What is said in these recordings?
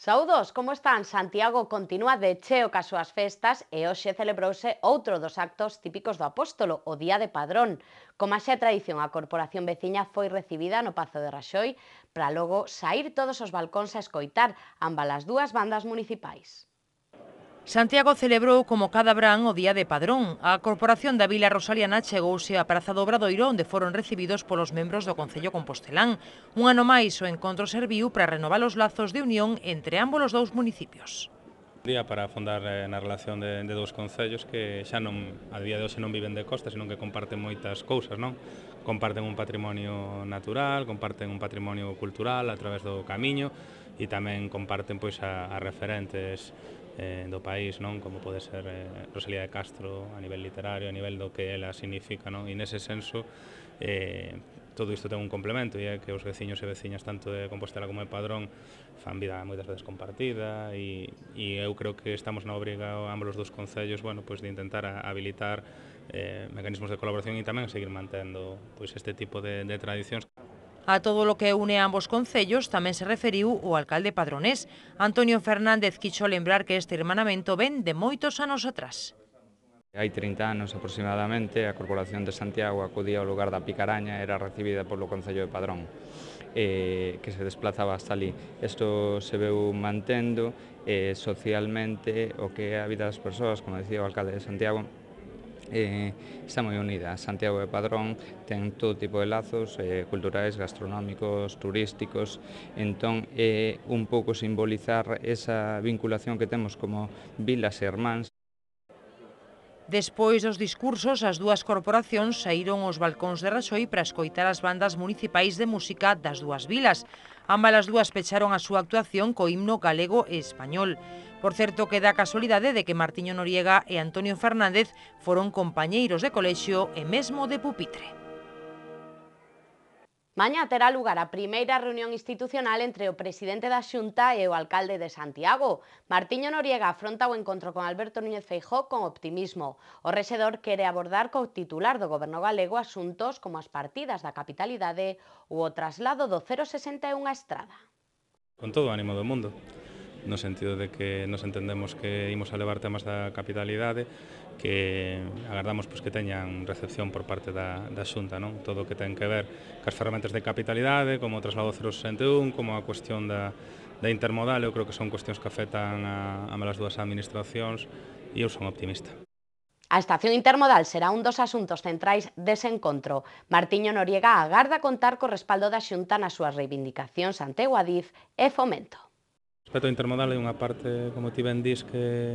Saúdos, como están? Santiago continúa de cheo cas súas festas e hoxe celebrouse outro dos actos típicos do Apóstolo, o Día de Padrón. Como xa é tradición, a corporación veciña foi recibida no Pazo de Raxoi para logo saír todos os balcóns a escoitar ambas as dúas bandas municipais. Santiago celebrou como cada verán o Día de Padrón. A Corporación da Vila Rosaliana chegouse á Praza do Obradoiro, onde foron recibidos polos membros do Concello Compostelán. Un ano máis o encontro serviu para renovar os lazos de unión entre ambos os dous municipios. Día para afondar na relación de dous concellos que xa non, a día de hoxe non viven de costa, senón que comparten moitas cousas, non? Comparten un patrimonio natural, comparten un patrimonio cultural a través do camiño e tamén comparten pois a referentes do país, non? Como pode ser Rosalía de Castro a nivel literario, a nivel do que ela significa, non? E nese senso todo isto ten un complemento e é que os veciños e veciñas tanto de Compostela como de Padrón fan vida moitas veces compartida e eu creo que estamos na obriga ambos os dos concellos, bueno, pois de intentar habilitar mecanismos de colaboración e tamén seguir mantendo pois este tipo de tradicións. A todo o que une a ambos concellos tamén se referiu o alcalde padronés. Antonio Fernández quiso lembrar que este hermanamento ven de moitos anos atrás. Hai 30 anos aproximadamente a Corporación de Santiago acudía ao lugar da Picaraña, era recibida polo Concello de Padrón, que se desplazaba hasta ali. Isto se veu mantendo socialmente o que é a vida das persoas, como decía o alcalde de Santiago, está moi unida. Santiago de Padrón ten todo tipo de lazos culturais, gastronómicos, turísticos, entón é un pouco simbolizar esa vinculación que temos como vilas e irmáns. Despois dos discursos, as dúas corporacións saíron aos balcóns de Raxoi para escoitar as bandas municipais de música das dúas vilas. Ambas as dúas pecharon a súa actuación co himno galego e español. Por certo, que dá a casualidade de que Martiño Noriega e Antonio Fernández foron compañeiros de colexio e mesmo de pupitre. Mañá terá lugar a primeira reunión institucional entre o presidente da Xunta e o alcalde de Santiago. Martiño Noriega afronta o encontro con Alberto Núñez Feijóo con optimismo. O rexedor quere abordar co titular do goberno galego asuntos como as partidas da capitalidade ou o traslado do 061 á Estrada. Con todo o ánimo do mundo, no sentido de que nos entendemos que imos a levar temas da capitalidade que agardamos pois, que teñan recepción por parte da Xunta, non? Todo o que ten que ver cas ferramentas de capitalidade, como o traslado 061, como a cuestión da intermodal, eu creo que son cuestións que afectan a ambas as dúas administracións e eu son optimista. A estación intermodal será un dos asuntos centrais dese encontro. Martiño Noriega agarda contar co respaldo da Xunta nas súas reivindicacións ante o Adif e Fomento. Respecto ao intermodal hai unha parte, como ti ben dis,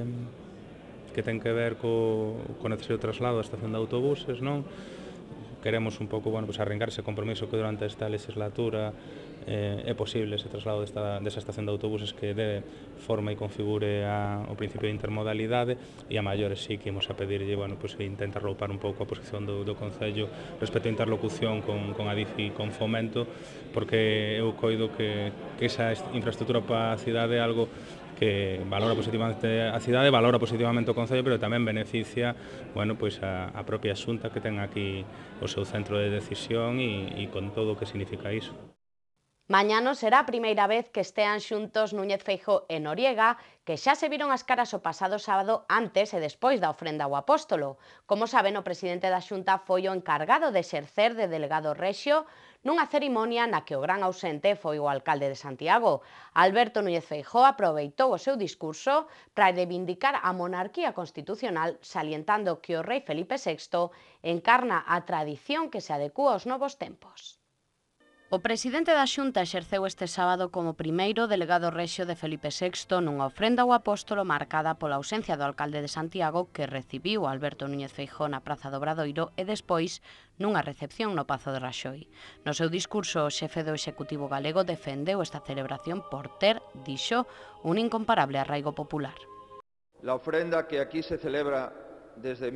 que ten que ver co necesario traslado da estación de autobuses, non? Queremos un pouco, bueno, pues arrincar ese compromiso que durante esta legislatura é posible ese traslado desa estación de autobuses que dé forma e configure o principio de intermodalidade e a maiores sí que imos a pedirlle, bueno, pues intenta roupar un pouco a posición do Concello respecto á interlocución con Adif e con Fomento, porque eu coido que esa infraestructura para a cidade é algo que valora positivamente a cidade, valora positivamente o Concello, pero tamén beneficia, bueno, pois a propia Xunta que ten aquí o seu centro de decisión e con todo o que significa iso. Mañá non será a primeira vez que estean xuntos Núñez Feijóo e Noriega, que xa se viron as caras o pasado sábado antes e despois da ofrenda ao Apóstolo. Como saben, o presidente da Xunta foi o encargado de exercer de delegado rexio nunha cerimonia na que o gran ausente foi o alcalde de Santiago. Alberto Núñez Feijóo aproveitou o seu discurso para reivindicar a monarquía constitucional, salientando que o rei Felipe VI encarna a tradición que se adecúa aos novos tempos. O presidente da Xunta exerceu este sábado como primeiro delegado rexio de Felipe VI nunha ofrenda ao Apóstolo marcada pola ausencia do alcalde de Santiago, que recibiu a Alberto Núñez Feijóo na Praza do Obradoiro e despois nunha recepción no Pazo de Raxoi. No seu discurso, o xefe do Executivo galego defendeu esta celebración por ter, dixo, un incomparable arraigo popular. La ofrenda que aquí se celebra desde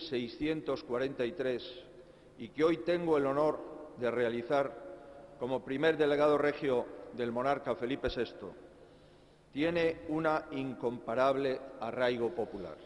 1643 y que hoy tengo el honor de realizar como primer delegado regio del monarca Felipe VI, tiene una incomparable arraigo popular.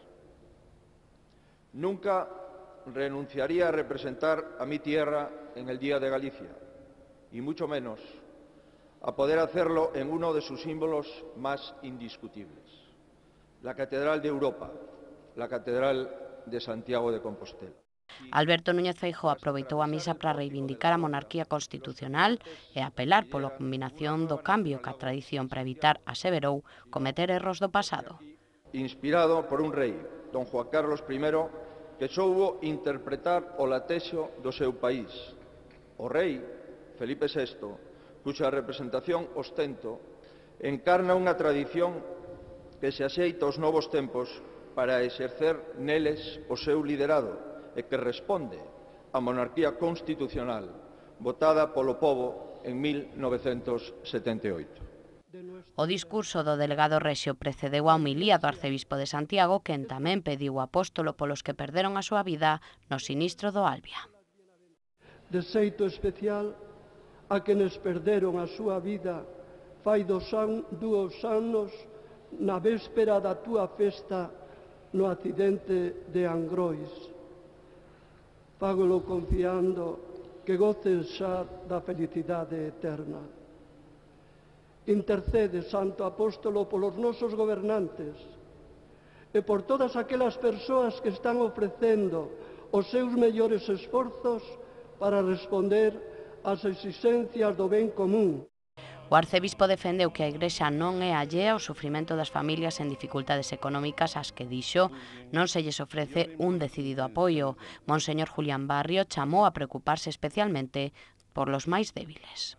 Nunca renunciaría a representar a mi tierra en el Día de Galicia, y mucho menos a poder hacerlo en uno de sus símbolos más indiscutibles, la Catedral de Europa, la Catedral de Santiago de Compostela. Alberto Núñez Feijóo aproveitou a misa para reivindicar a monarquía constitucional e apelar pola combinación do cambio que a tradición para evitar, aseverou, cometer erros do pasado. Inspirado por un rei, don Juan Carlos I, que soubo interpretar o latexo do seu país. O rei, Felipe VI, cuxa representación ostento, encarna unha tradición que se axeita aos novos tempos para exercer neles o seu liderado e que responde á monarquía constitucional votada polo pobo en 1978. O discurso do delegado Rexio precedeu a homilía do arcebispo de Santiago, quen tamén pediu o apóstolo polos que perderon a súa vida no sinistro do Albia. De xeito especial a quenes perderon a súa vida fai 2 anos na véspera da túa festa no accidente de Angrois. Fágolo confiando que gocen xa da felicidade eterna. Intercede, Santo Apóstolo, polos nosos gobernantes e por todas aquelas persoas que están ofrecendo os seus mellores esforzos para responder ás exigencias do ben común. O arcebispo defendeu que a Igrexa non é allea ao sufrimento das familias en dificultades económicas ás que, dixo, non se lles ofrece un decidido apoio. Monseñor Julián Barrio chamou a preocuparse especialmente por los máis débiles.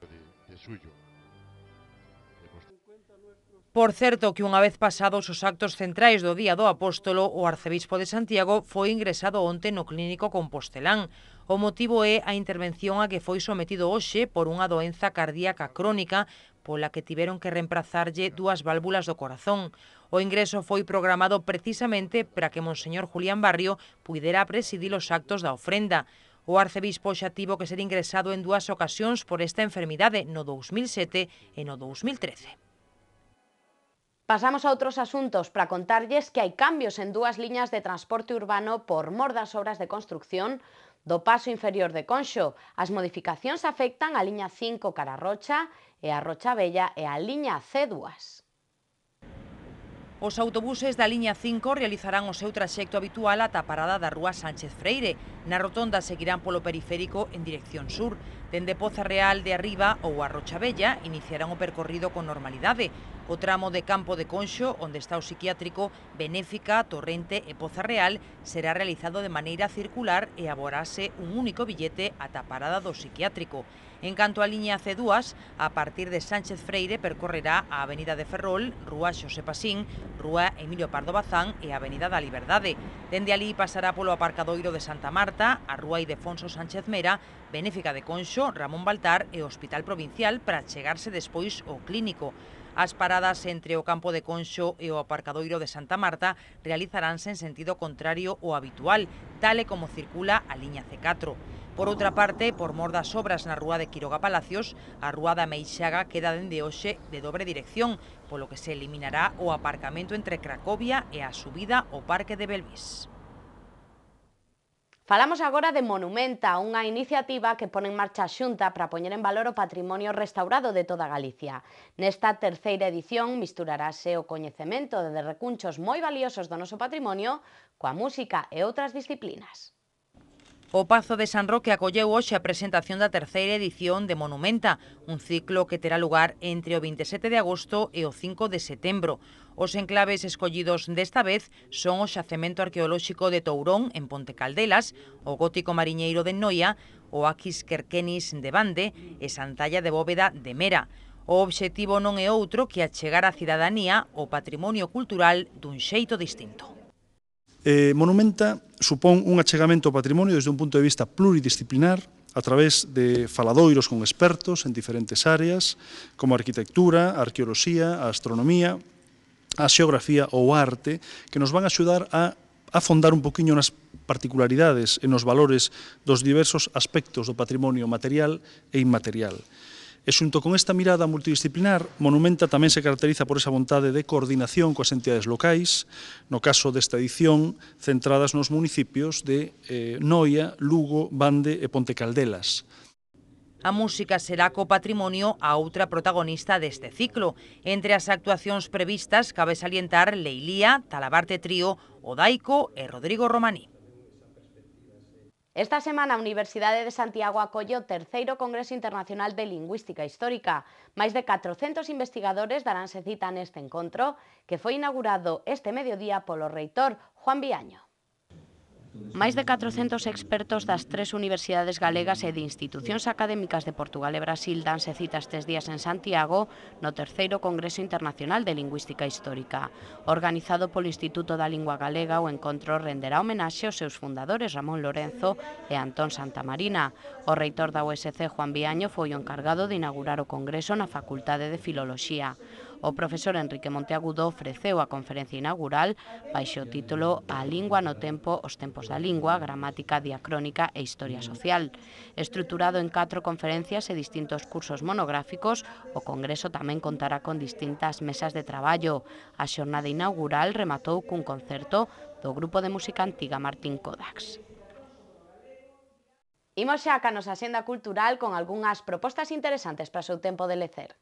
Por certo que unha vez pasados os actos centrais do Día do Apóstolo, o arcebispo de Santiago foi ingresado onte no clínico compostelán. O motivo é a intervención a que foi sometido hoxe por unha doenza cardíaca crónica pola que tiveron que reemplazarlle 2 válvulas do corazón. O ingreso foi programado precisamente para que Monseñor Julián Barrio puidera presidir os actos da ofrenda. O arcebispo xa tivo que ser ingresado en 2 ocasións por esta enfermidade, no 2007 e no 2013. Pasamos a outros asuntos para contarlles que hai cambios en 2 liñas de transporte urbano por mor das obras de construcción do paso inferior de Conxo. As modificacións afectan a liña 5 cara a Rocha e a Rocha Bella e a liña C2. Os autobuses da liña 5 realizarán o seu traxecto habitual ata a parada da rúa Sánchez Freire. Na rotonda seguirán polo periférico en dirección sur. Dende Poza Real de Arriba ou a Rocha Bella iniciarán o percorrido con normalidade. O tramo de Campo de Conxo, onde está o psiquiátrico, Benéfica, Torrente e Poza Real, será realizado de maneira circular e aborase un único billete ata a parada do psiquiátrico. En canto á liña C2, a partir de Sánchez Freire percorrerá a Avenida de Ferrol, Rúa Xosé Pasín, Rúa Emilio Pardo Bazán e a Avenida da Liberdade. Dende alí pasará polo aparcadoiro de Santa Marta, a Rúa Ildefonso Sánchez Mera, Benéfica de Conxo, Ramón Baltar e o Hospital Provincial para chegarse despois ao clínico. As paradas entre o Campo de Conxo e o aparcadoiro de Santa Marta realizaránse en sentido contrario ao habitual, tal e como circula a liña C4. Por outra parte, por mor das obras na rúa de Quiroga Palacios, a rúa da Meixaga queda dende hoxe de dobre dirección, polo que se eliminará o aparcamento entre Cracovia e a subida ao Parque de Belvís. Falamos agora de Monumenta, unha iniciativa que pone en marcha a Xunta para poñer en valor o patrimonio restaurado de toda Galicia. Nesta terceira edición misturarase o coñecemento de recunchos moi valiosos do noso patrimonio coa música e outras disciplinas. O Pazo de San Roque acolleu hoxe a presentación da terceira edición de Monumenta, un ciclo que terá lugar entre o 27 de agosto e o 5 de setembro. Os enclaves escollidos desta vez son o xacemento arqueolóxico de Tourón, en Ponte Caldelas, o gótico mariñeiro de Noia, o Aquis Querquenis de Bande e Santalla de Bóveda de Mera. O obxectivo non é outro que achegar á cidadanía o patrimonio cultural dun xeito distinto. Monumenta supón un achegamento ao patrimonio desde un punto de vista pluridisciplinar a través de faladoiros con expertos en diferentes áreas como a arquitectura, a arqueoloxía, a astronomía, a xeografía ou a arte que nos van a axudar a afondar un poquinho nas particularidades e nos valores dos diversos aspectos do patrimonio material e inmaterial. E xunto con esta mirada multidisciplinar, Monumenta tamén se caracteriza por esa vontade de coordinación coas entidades locais, no caso desta edición, centradas nos municipios de Noia, Lugo, Bande e Ponte Caldelas. A música será co patrimonio a outra protagonista deste ciclo. Entre as actuacións previstas cabe salientar Leilía, Talabarte Trío, Odaico e Rodrigo Romaní. Esta semana a Universidade de Santiago acolle o terceiro Congreso Internacional de Lingüística Histórica. Máis de 400 investigadores daránse cita neste encontro, que foi inaugurado este mediodía polo reitor Juan Viaño. Máis de 400 expertos das 3 universidades galegas e de institucións académicas de Portugal e Brasil danse cita estes días en Santiago no terceiro Congreso Internacional de Lingüística Histórica. Organizado polo Instituto da Lingua Galega, o encontro renderá homenaxe aos seus fundadores Ramón Lorenzo e Antón Santamarina. O reitor da USC, Juan Viaño, foi o encargado de inaugurar o Congreso na Facultade de Filoloxía. O profesor Enrique Monteagudo ofreceu a conferencia inaugural baixo o título A lingua no tempo, os tempos da lingua, gramática, diacrónica e historia social. Estruturado en 4 conferencias e distintos cursos monográficos, o Congreso tamén contará con distintas mesas de traballo. A xornada inaugural rematou cun concerto do grupo de música antiga Martín Kodax. Imos xa ca nosa axenda cultural con algunhas propostas interesantes para o seu tempo de lecer.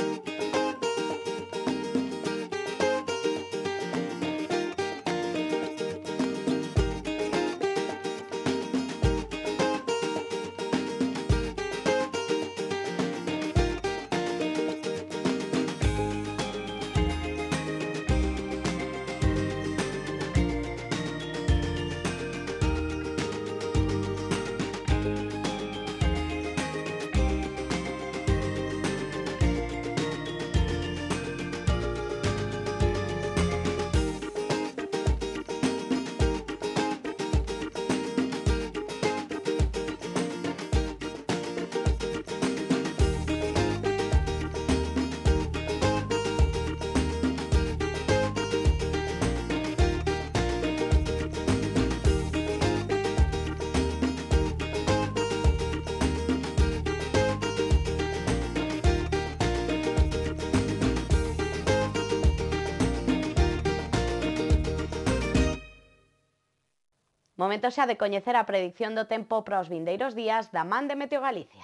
Momento xa de coñecer a predicción do tempo para os vindeiros días da man de Meteo Galicia.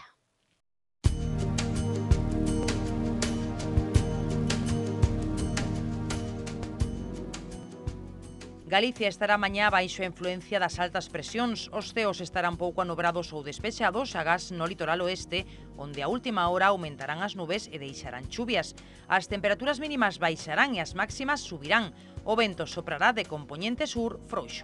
Galicia estará mañá baixo a influencia das altas presións. Os ceos estarán pouco anubrados ou despexados, agás no litoral oeste, onde a última hora aumentarán as nubes e deixarán chuvias. As temperaturas mínimas baixarán e as máximas subirán. O vento soprará de compoñente sur frouxo.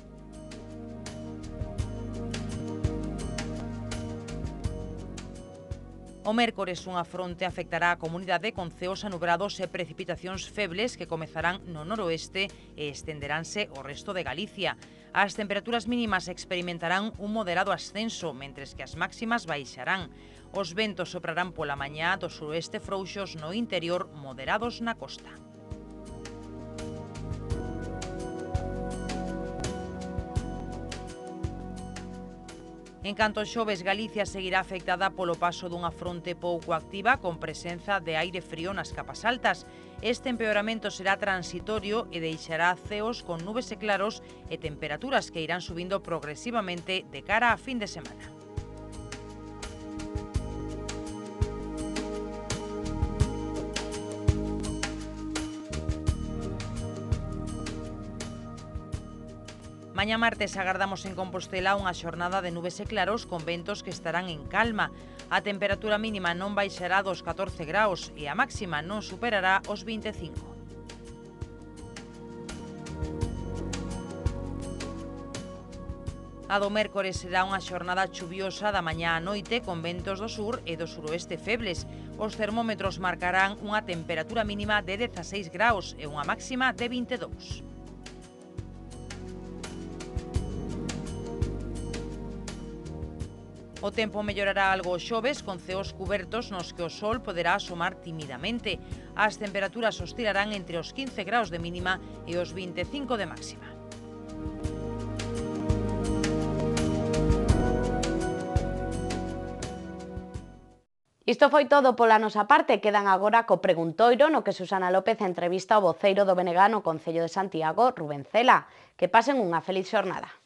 O mércores unha fronte afectará a comunidade con ceos anubrados e precipitacións febles que comezarán no noroeste e estenderánse ao resto de Galicia. As temperaturas mínimas experimentarán un moderado ascenso, mentres que as máximas baixarán. Os ventos soprarán pola mañá do suroeste frouxos no interior, moderados na costa. En canto xoves, Galicia seguirá afectada polo paso dunha fronte pouco activa con presenza de aire frío nas capas altas. Este empeoramento será transitorio e deixará ceos con nubes e claros e temperaturas que irán subindo progresivamente de cara a fin de semana. Mañá martes agardamos en Compostela unha xornada de nubes e claros con ventos que estarán en calma. A temperatura mínima non baixará dos 14 graus e a máxima non superará os 25. A do mércores será unha xornada chuviosa da mañá á noite con ventos do sur e do suroeste febles. Os termómetros marcarán unha temperatura mínima de 16 graus e unha máxima de 22. O tempo mellorará algo os xoves con ceos cubertos nos que o sol poderá asomar timidamente. As temperaturas oscilarán entre os 15 graus de mínima e os 25 de máxima. Isto foi todo pola nosa parte. Quedan agora co preguntoiro no que Susana López entrevista ao voceiro do BNG no Concello de Santiago, Rubén Cela. Que pasen unha feliz xornada.